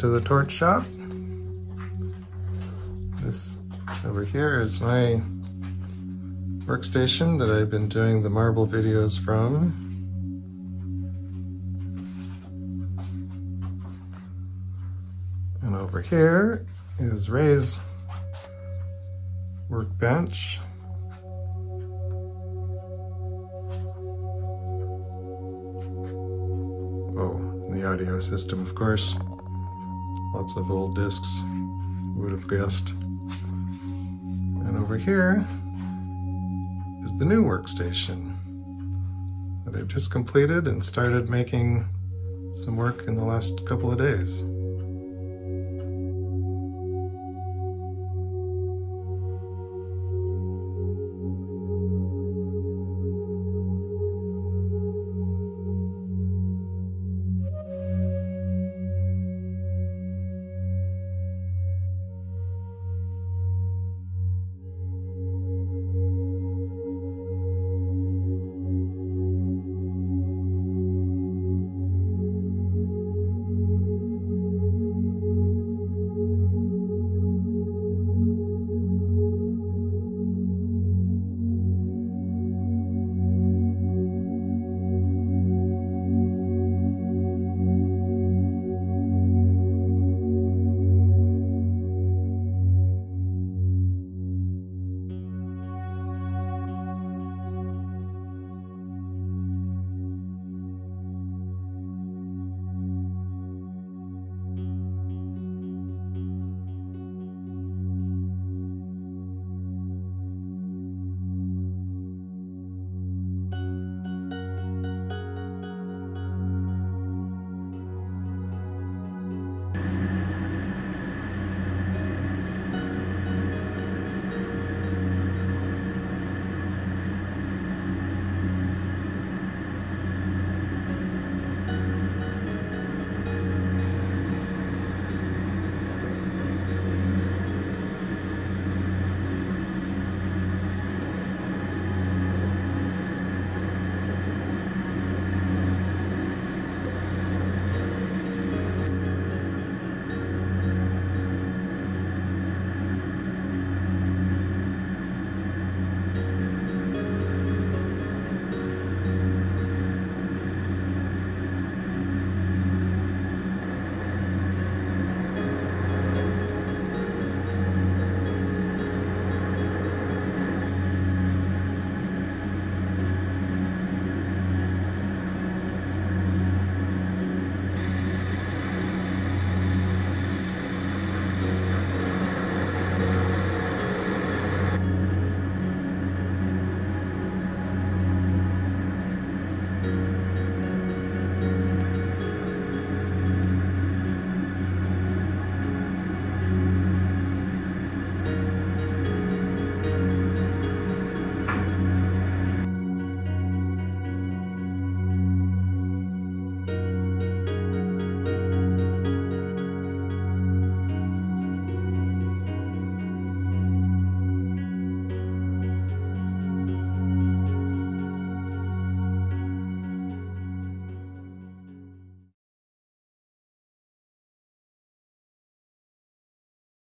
to the torch shop. This over here is my workstation that I've been doing the marble videos from. And over here is Ray's workbench. Oh, the audio system, of course. Lots of old discs, who would have guessed. And over here is the new workstation that I've just completed and started making some work in the last couple of days.